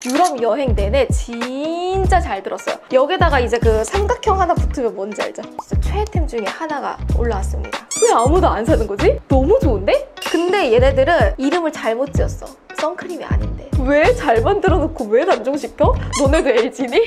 유럽 여행 내내 진짜 잘 들었어요. 여기다가 이제 그 삼각형 하나 붙으면 뭔지 알죠? 진짜 최애템 중에 하나가 올라왔습니다. 왜 아무도 안 사는 거지? 너무 좋은데? 근데 얘네들은 이름을 잘못 지었어. 선크림이 아닌데. 왜 잘 만들어 놓고 왜 단종시켜? 너네도 LG니?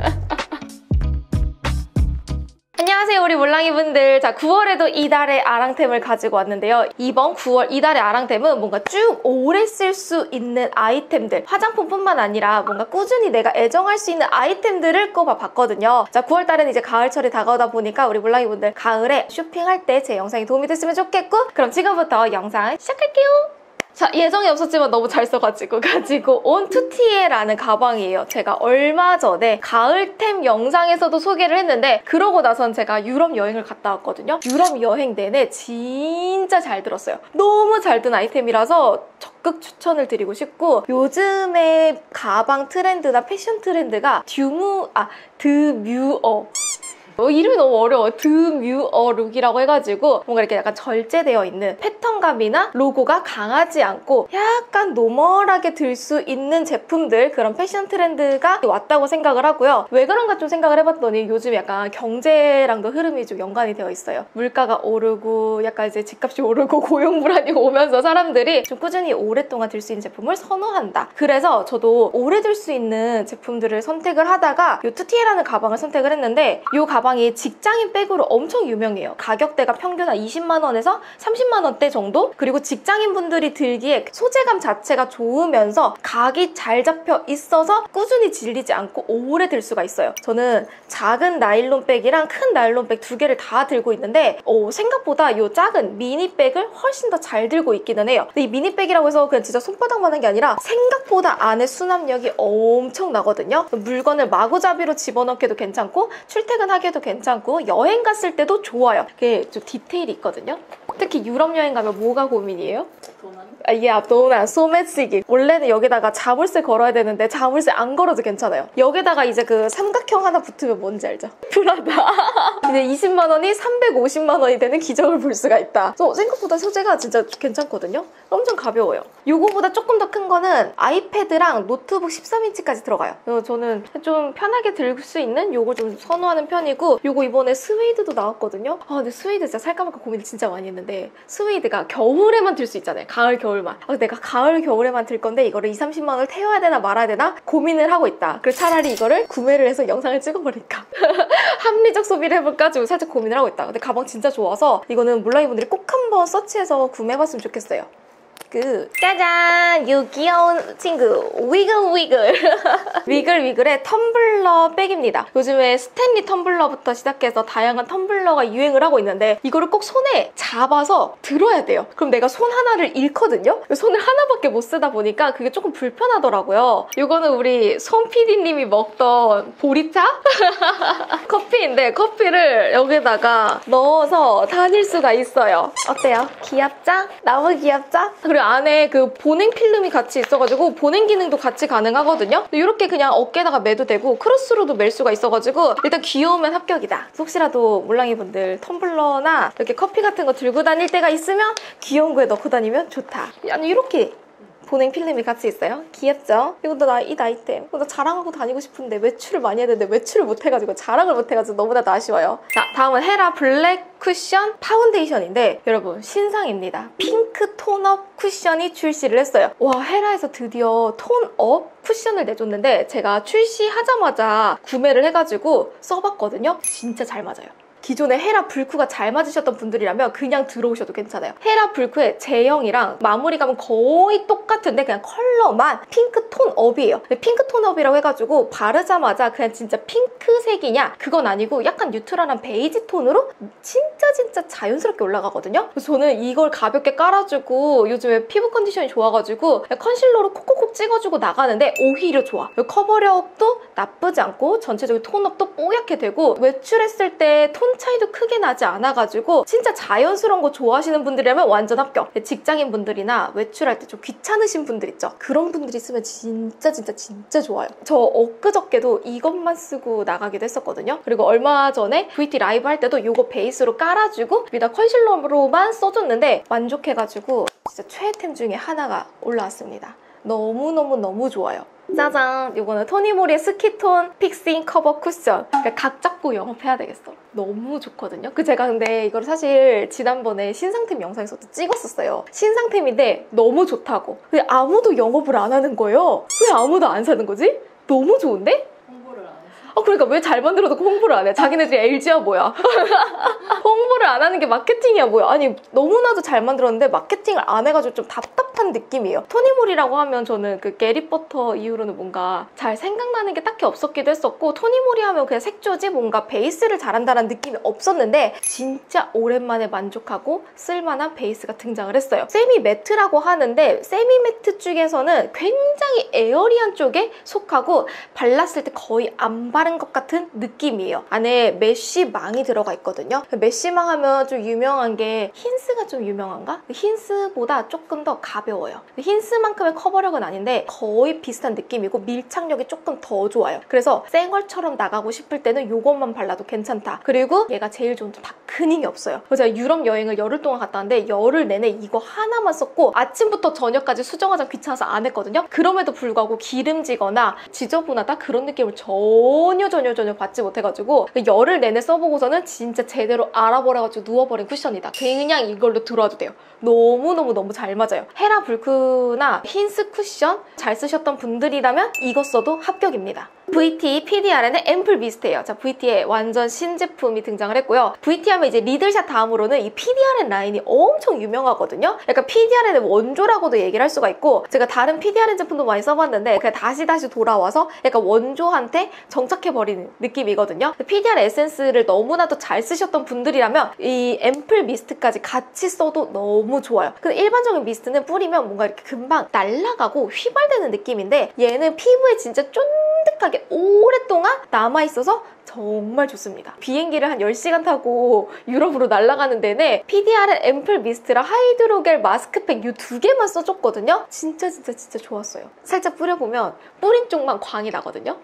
안녕하세요, 우리 몰랑이분들. 자, 9월에도 이달의 아랑템을 가지고 왔는데요. 이번 9월 이달의 아랑템은 뭔가 쭉 오래 쓸 수 있는 아이템들, 화장품뿐만 아니라 뭔가 꾸준히 내가 애정할 수 있는 아이템들을 꼽아봤거든요. 자, 9월달은 이제 가을철이 다가오다 보니까 우리 몰랑이분들 가을에 쇼핑할 때 제 영상이 도움이 됐으면 좋겠고, 그럼 지금부터 영상 시작할게요. 자, 예정이 없었지만 너무 잘 써가지고 가지고 온 투티에라는 가방이에요. 제가 얼마 전에 가을템 영상에서도 소개를 했는데, 그러고 나선 제가 유럽 여행을 갔다 왔거든요. 유럽 여행 내내 진짜 잘 들었어요. 너무 잘 든 아이템이라서 적극 추천을 드리고 싶고, 요즘의 가방 트렌드나 패션 트렌드가 드뮤어 이름이 너무 어려워. 드뮤어 룩이라고 해가지고 뭔가 이렇게 약간 절제되어 있는 패턴감이나 로고가 강하지 않고 약간 노멀하게 들 수 있는 제품들, 그런 패션 트렌드가 왔다고 생각을 하고요. 왜 그런가 좀 생각을 해봤더니 요즘 약간 경제랑도 흐름이 좀 연관이 되어 있어요. 물가가 오르고 약간 이제 집값이 오르고 고용 불안이 오면서 사람들이 좀 꾸준히 오랫동안 들 수 있는 제품을 선호한다. 그래서 저도 오래 들 수 있는 제품들을 선택을 하다가 이 투티에라는 가방을 선택을 했는데, 이 가방이 직장인 백으로 엄청 유명해요. 가격대가 평균 한 20만 원에서 30만 원대 정도? 그리고 직장인분들이 들기에 소재감 자체가 좋으면서 각이 잘 잡혀 있어서 꾸준히 질리지 않고 오래 들 수가 있어요. 저는 작은 나일론 백이랑 큰 나일론 백 두 개를 다 들고 있는데 생각보다 이 작은 미니백을 훨씬 더 잘 들고 있기는 해요. 근데 이 미니백이라고 해서 그냥 진짜 손바닥만한 게 아니라 생각보다 안에 수납력이 엄청 나거든요. 물건을 마구잡이로 집어넣기도 괜찮고 출퇴근하기에도 괜찮고 여행 갔을 때도 좋아요. 그게 좀 디테일이 있거든요. 특히 유럽 여행 가면 뭐가 고민이에요? 도난, 소매치기. 원래는 여기다가 자물쇠 걸어야 되는데 자물쇠 안 걸어도 괜찮아요. 여기다가 이제 그 삼각형 하나 붙으면 뭔지 알죠? 프라다. 이제 20만 원이 350만 원이 되는 기적을 볼 수가 있다. 생각보다 소재가 진짜 괜찮거든요. 엄청 가벼워요. 요거보다 조금 더 큰 거는 아이패드랑 노트북 13인치까지 들어가요. 그래서 저는 좀 편하게 들 수 있는 요걸 좀 선호하는 편이고, 요거 이번에 스웨이드도 나왔거든요. 근데 스웨이드 진짜 살까 말까 고민을 진짜 많이 했는데, 스웨이드가 겨울에만 들 수 있잖아요. 가을, 겨울만. 내가 가을, 겨울에만 들 건데 이거를 20, 30만 원을 태워야 되나 말아야 되나 고민을 하고 있다. 그래서 차라리 이거를 구매를 해서 영상을 찍어버릴까? 합리적 소비를 해볼까? 지금 살짝 고민을 하고 있다. 근데 가방 진짜 좋아서 이거는 몰랑이분들이 꼭 한번 서치해서 구매해봤으면 좋겠어요. 짜잔! 이 귀여운 친구 위글 위글의 텀블러 백입니다. 요즘에 스탠리 텀블러부터 시작해서 다양한 텀블러가 유행을 하고 있는데, 이거를 꼭 손에 잡아서 들어야 돼요. 그럼 내가 손 하나를 잃거든요? 손을 하나밖에 못 쓰다 보니까 그게 조금 불편하더라고요. 이거는 우리 손 PD님이 먹던 보리차? 커피인데, 커피를 여기다가 넣어서 다닐 수가 있어요. 어때요? 귀엽죠? 너무 귀엽죠? 그리고 안에 그 보냉 필름이 같이 있어가지고 보냉 기능도 같이 가능하거든요. 이렇게 그냥 어깨에다가 매도 되고 크로스로도 멜 수가 있어가지고 일단 귀여우면 합격이다. 혹시라도 몰랑이분들 텀블러나 이렇게 커피 같은 거 들고 다닐 때가 있으면 귀여운 거에 넣고 다니면 좋다. 아니 이렇게 보냉 필름이 같이 있어요. 귀엽죠? 이것도 이 아이템. 나 자랑하고 다니고 싶은데 외출을 많이 해야 되는데 외출을 못해가지고 자랑을 못해가지고 너무나도 아쉬워요. 자, 다음은 헤라 블랙 쿠션 파운데이션인데, 여러분 신상입니다. 핑크 톤업 쿠션이 출시를 했어요. 와, 헤라에서 드디어 톤업 쿠션을 내줬는데 제가 출시하자마자 구매를 해가지고 써봤거든요. 진짜 잘 맞아요. 기존에 헤라 불쿠가 잘 맞으셨던 분들이라면 그냥 들어오셔도 괜찮아요. 헤라 불쿠의 제형이랑 마무리감은 거의 똑같은데 그냥 컬러만 핑크 톤업이에요. 핑크 톤업이라고 해가지고 바르자마자 그냥 진짜 핑크색이냐? 그건 아니고 약간 뉴트럴한 베이지 톤으로 진짜 자연스럽게 올라가거든요. 그래서 저는 이걸 가볍게 깔아주고, 요즘에 피부 컨디션이 좋아가지고 컨실러로 콕콕콕 찍어주고 나가는데 오히려 좋아. 커버력도 나쁘지 않고 전체적인 톤업도 뽀얗게 되고, 외출했을 때 톤 차이도 크게 나지 않아가지고 진짜 자연스러운 거 좋아하시는 분들이라면 완전 합격. 직장인 분들이나 외출할 때 좀 귀찮으신 분들 있죠? 그런 분들이 쓰면 진짜 좋아요. 저 엊그저께도 이것만 쓰고 나가기도 했었거든요. 그리고 얼마 전에 VT 라이브 할 때도 이거 베이스로 깔아주고 위에다 컨실러로만 써줬는데 만족해가지고 진짜 최애템 중에 하나가 올라왔습니다. 너무 좋아요. 짜잔! 이거는 토니모리의 스키톤 픽싱 커버 쿠션. 그러니까 각 잡고 영업해야 되겠어. 너무 좋거든요. 제가 근데 이걸 사실 지난번에 신상템 영상에서도 찍었었어요. 신상템인데 너무 좋다고. 근데 아무도 영업을 안 하는 거예요. 왜 아무도 안 사는 거지? 너무 좋은데? 그러니까 왜 잘 만들어놓고 홍보를 안 해? 자기네들이 LG야 뭐야? 홍보를 안 하는 게 마케팅이야 뭐야? 아니 너무나도 잘 만들었는데 마케팅을 안 해가지고 좀 답답한 느낌이에요. 토니모리라고 하면 저는 그 게리버터 이후로는 뭔가 잘 생각나는 게 딱히 없었기도 했었고, 토니모리 하면 그냥 색조지 뭔가 베이스를 잘한다는 느낌이 없었는데 진짜 오랜만에 만족하고 쓸만한 베이스가 등장을 했어요. 세미 매트라고 하는데 세미 매트 쪽에서는 굉장히 에어리한 쪽에 속하고 발랐을 때 거의 안 바른 것 같은 느낌이에요. 안에 메쉬망이 들어가 있거든요. 메쉬망 하면 좀 유명한 게 힌스가 좀 유명한가? 힌스보다 조금 더 가벼워요. 힌스만큼의 커버력은 아닌데 거의 비슷한 느낌이고 밀착력이 조금 더 좋아요. 그래서 생얼처럼 나가고 싶을 때는 이것만 발라도 괜찮다. 그리고 얘가 제일 좋은 점 다크닝이 없어요. 제가 유럽 여행을 열흘 동안 갔다 왔는데 열흘 내내 이거 하나만 썼고 아침부터 저녁까지 수정화장 귀찮아서 안 했거든요. 그럼에도 불구하고 기름지거나 지저분하다 그런 느낌을 전혀 받지 못해가지고 열흘 내내 써보고서는 진짜 제대로 알아버려가지고 누워버린 쿠션이다. 그냥 이걸로 들어와도 돼요. 너무 잘 맞아요. 헤라 불크나 힌스 쿠션 잘 쓰셨던 분들이라면 이거 써도 합격입니다. VT PDRN의 앰플 미스트예요. 자, VT의 완전 신제품이 등장을 했고요. VT 하면 이제 리들샷 다음으로는 이 PDRN 라인이 엄청 유명하거든요. 약간 PDRN의 원조라고도 얘기를 할 수가 있고, 제가 다른 PDRN 제품도 많이 써봤는데 그냥 다시 돌아와서 약간 원조한테 정착해버리는 느낌이거든요. PDRN 에센스를 너무나도 잘 쓰셨던 분들이라면 이 앰플 미스트까지 같이 써도 너무 좋아요. 근데 일반적인 미스트는 뿌리면 뭔가 이렇게 금방 날아가고 휘발되는 느낌인데 얘는 피부에 진짜 쫀득하게 오랫동안 남아있어서 정말 좋습니다. 비행기를 한 10시간 타고 유럽으로 날아가는 데는 PDRN 앰플 미스트랑 하이드로겔 마스크팩 이 두 개만 써줬거든요. 진짜 좋았어요. 살짝 뿌려보면 뿌린 쪽만 광이 나거든요.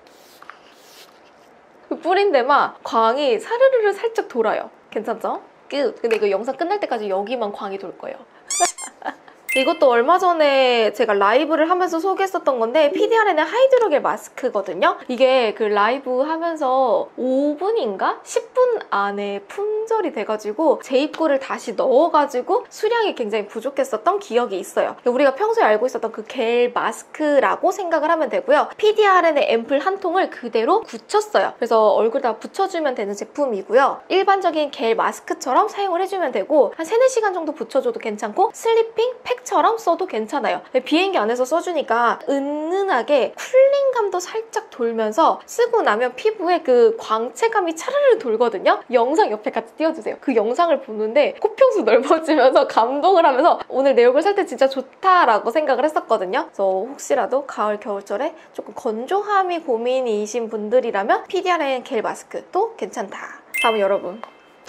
그 뿌린 데만 광이 사르르르 살짝 돌아요. 괜찮죠? 끝! 근데 이거 영상 끝날 때까지 여기만 광이 돌 거예요. 이것도 얼마 전에 제가 라이브를 하면서 소개했었던 건데 PDRN의 하이드로겔 마스크거든요. 이게 그 라이브 하면서 5분인가? 10분 안에 품절이 돼가지고 제 입구를 다시 넣어가지고 수량이 굉장히 부족했었던 기억이 있어요. 우리가 평소에 알고 있었던 그 겔 마스크라고 생각을 하면 되고요. PDRN의 앰플 한 통을 그대로 굳혔어요. 그래서 얼굴에다 붙여주면 되는 제품이고요. 일반적인 겔 마스크처럼 사용을 해주면 되고 한 3, 4시간 정도 붙여줘도 괜찮고 슬리핑 팩처럼 써도 괜찮아요. 비행기 안에서 써주니까 은은하게 쿨링감도 살짝 돌면서 쓰고 나면 피부에 그 광채감이 차르르 돌거든요. 영상 옆에 같이 띄워주세요. 그 영상을 보는데 코평수 넓어지면서 감동을 하면서 오늘 내 얼굴 살 때 진짜 좋다라고 생각을 했었거든요. 그래서 혹시라도 가을 겨울철에 조금 건조함이 고민이신 분들이라면 PDRN 겔 마스크도 괜찮다. 다음은 여러분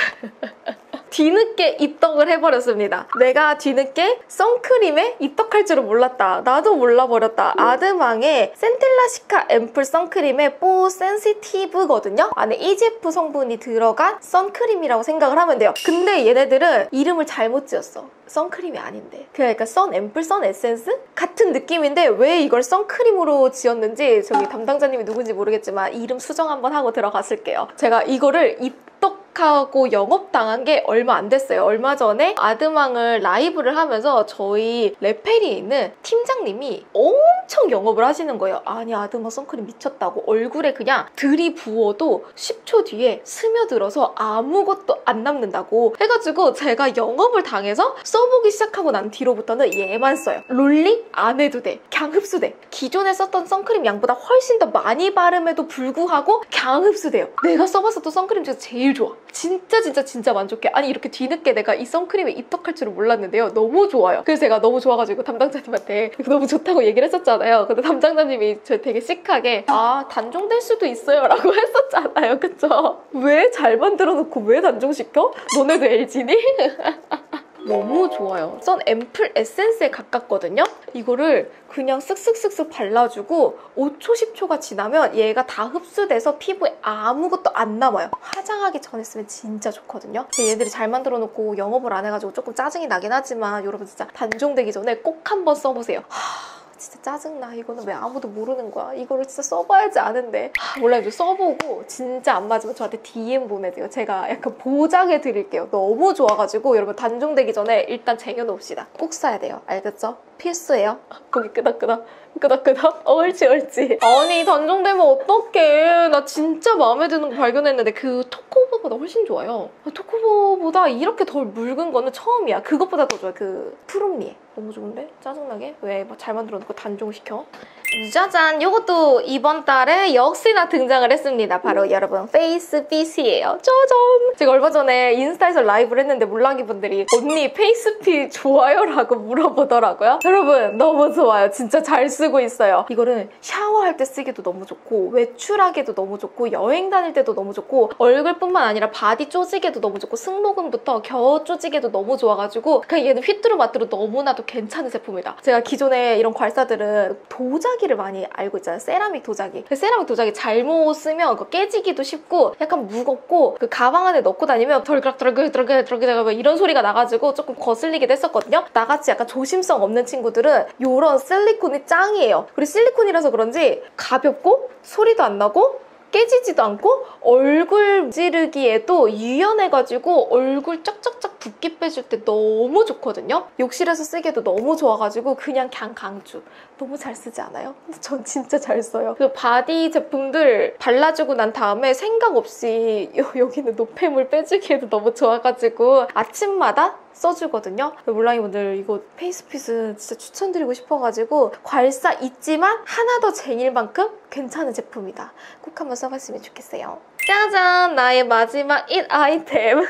뒤늦게 입덕을 해버렸습니다. 내가 뒤늦게 선크림에 입덕할 줄은 몰랐다. 나도 몰라버렸다. 아드망의 센텔라시카 앰플 선크림의 뽀 센시티브거든요. 안에 EGF 성분이 들어간 선크림이라고 생각을 하면 돼요. 근데 얘네들은 이름을 잘못 지었어. 선크림이 아닌데. 그러니까 선 앰플, 선 에센스? 같은 느낌인데 왜 이걸 선크림으로 지었는지 저기 담당자님이 누군지 모르겠지만 이름 수정 한번 하고 들어갔을게요. 제가 이거를 입덕하고 영업당한 게 얼마 안 됐어요. 얼마 전에 아드망을 라이브를 하면서 저희 레페리에 있는 팀장님이 엄청 영업을 하시는 거예요. 아니 아드망 선크림 미쳤다고. 얼굴에 그냥 들이부어도 10초 뒤에 스며들어서 아무것도 안 남는다고 해가지고 제가 영업을 당해서 써보기 시작하고 난 뒤로부터는 얘만 써요. 롤링 안 해도 돼. 그냥 흡수돼. 기존에 썼던 선크림 양보다 훨씬 더 많이 바름에도 불구하고 그냥 흡수돼요. 내가 써봤었던 선크림 중에서 제일 좋아. 진짜 만족해. 아니 이렇게 뒤늦게 내가 이 선크림에 입덕할 줄은 몰랐는데요. 너무 좋아요. 그래서 제가 너무 좋아가지고 담당자님한테 너무 좋다고 얘기를 했었잖아요. 근데 담당자님이 저 되게 시크하게 단종될 수도 있어요 라고 했었잖아요. 그쵸? 왜 잘 만들어 놓고 왜 단종시켜? 너네도 LG니? 너무 좋아요. 선 앰플 에센스에 가깝거든요. 이거를 그냥 쓱쓱쓱쓱 발라주고 5초, 10초가 지나면 얘가 다 흡수돼서 피부에 아무것도 안 남아요. 화장하기 전에 쓰면 진짜 좋거든요. 얘들이 잘 만들어 놓고 영업을 안 해가지고 조금 짜증이 나긴 하지만 여러분 진짜 단종되기 전에 꼭 한번 써보세요. 진짜 짜증나. 이거는 왜 아무도 모르는 거야. 이거를 진짜 써봐야지 아는데. 몰라, 이거 써보고 진짜 안 맞으면 저한테 DM 보내세요. 제가 약간 보장해 드릴게요. 너무 좋아가지고 여러분 단종되기 전에 일단 쟁여놓읍시다. 꼭 사야 돼요. 알겠죠? 필수예요. 거기 끄덕끄덕. 옳지. 아니, 단종되면 어떡해. 나 진짜 마음에 드는 거 발견했는데 그 토코보보다 훨씬 좋아요. 토코보보다 이렇게 덜 묽은 거는 처음이야. 그것보다 더 좋아. 그 푸름리에. 너무 좋은데? 짜증나게? 왜 잘 만들어놓고 단종시켜? 짜잔! 이것도 이번 달에 역시나 등장을 했습니다. 바로 여러분 페이스핏이에요. 짜잔! 제가 얼마 전에 인스타에서 라이브를 했는데 몰랑이 분들이 언니 페이스핏 좋아요? 라고 물어보더라고요. 여러분 너무 좋아요. 진짜 잘 쓰고 있어요. 이거는 샤워할 때 쓰기도 너무 좋고 외출하기도 너무 좋고 여행 다닐 때도 너무 좋고 얼굴뿐만 아니라 바디 쪼지기도 너무 좋고 승모근부터 겨우 쪼지기도 너무 좋아가지고 그냥 얘는 휘뚜루마뚜루 너무나도 괜찮은 제품이다. 제가 기존에 이런 괄사들은 도자기를 많이 알고 있잖아요. 세라믹 도자기. 세라믹 도자기 잘못 쓰면 깨지기도 쉽고 약간 무겁고 그 가방 안에 넣고 다니면 덜그럭 이런 소리가 나가지고 조금 거슬리기도 했었거든요. 나같이 약간 조심성 없는 친구들은 이런 실리콘이 짱이에요. 그리고 실리콘이라서 그런지 가볍고 소리도 안 나고 깨지지도 않고 얼굴 찌르기에도 유연해가지고 얼굴 쫙쫙쫙 붓기 빼줄 때 너무 좋거든요. 욕실에서 쓰기에도 너무 좋아가지고 그냥 강추. 너무 잘 쓰지 않아요? 전 진짜 잘 써요. 그 바디 제품들 발라주고 난 다음에 생각 없이 여기는 노폐물 빼주기에도 너무 좋아가지고 아침마다 써주거든요. 몰랑이분들 이거 페이스핏은 진짜 추천드리고 싶어가지고 괄사 있지만 하나 더 쟁일 만큼 괜찮은 제품이다. 꼭 한번 써봤으면 좋겠어요. 짜잔! 나의 마지막 1 아이템.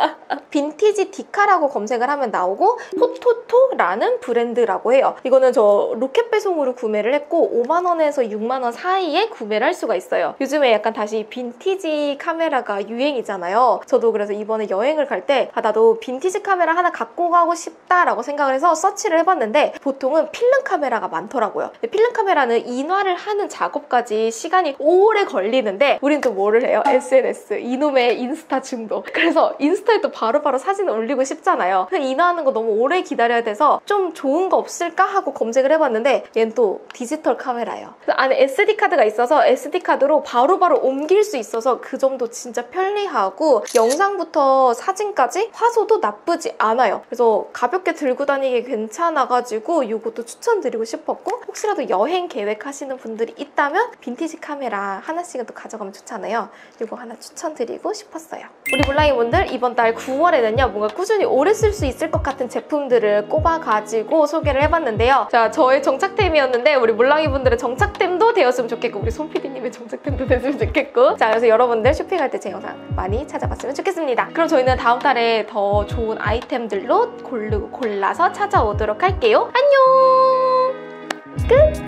빈티지 디카라고 검색을 하면 나오고 포토토라는 브랜드라고 해요. 이거는 저 로켓 배송으로 구매를 했고 5만 원에서 6만 원 사이에 구매를 할 수가 있어요. 요즘에 약간 다시 빈티지 카메라가 유행이잖아요. 저도 그래서 이번에 여행을 갈 때 나도 빈티지 카메라 하나 갖고 가고 싶다라고 생각을 해서 서치를 해봤는데 보통은 필름 카메라가 많더라고요. 필름 카메라는 인화를 하는 작업까지 시간이 오래 걸리는데 우린 또 뭐를 해요? SNS. 이놈의 인스타 중독. 그래서 인스타에 또 바로바로 사진을 올리고 싶잖아요. 인화하는 거 너무 오래 기다려야 돼서 좀 좋은 거 없을까 하고 검색을 해봤는데 얘는 또 디지털 카메라예요. 안에 SD카드가 있어서 SD카드로 바로바로 옮길 수 있어서 그 점도 진짜 편리하고 영상부터 사진까지 화소도 나쁘지 않아요. 그래서 가볍게 들고 다니기 괜찮아가지고 이것도 추천드리고 싶었고 혹시라도 여행 계획하시는 분들이 있다면 빈티지 카메라 하나씩은 또 가져가면 좋잖아요. 이거 하나 추천드리고 싶었어요. 우리 몰랑이분들 이번 달 9월에는요 뭔가 꾸준히 오래 쓸 수 있을 것 같은 제품들을 꼽아가지고 소개를 해봤는데요. 자, 저의 정착템이었는데 우리 몰랑이분들의 정착템도 되었으면 좋겠고 우리 손PD님의 정착템도 됐으면 좋겠고 자, 그래서 여러분들 쇼핑할 때 제 영상 많이 찾아봤으면 좋겠습니다. 그럼 저희는 다음 달에 더 좋은 아이템들로 골라서 찾아오도록 할게요. 안녕! 끝!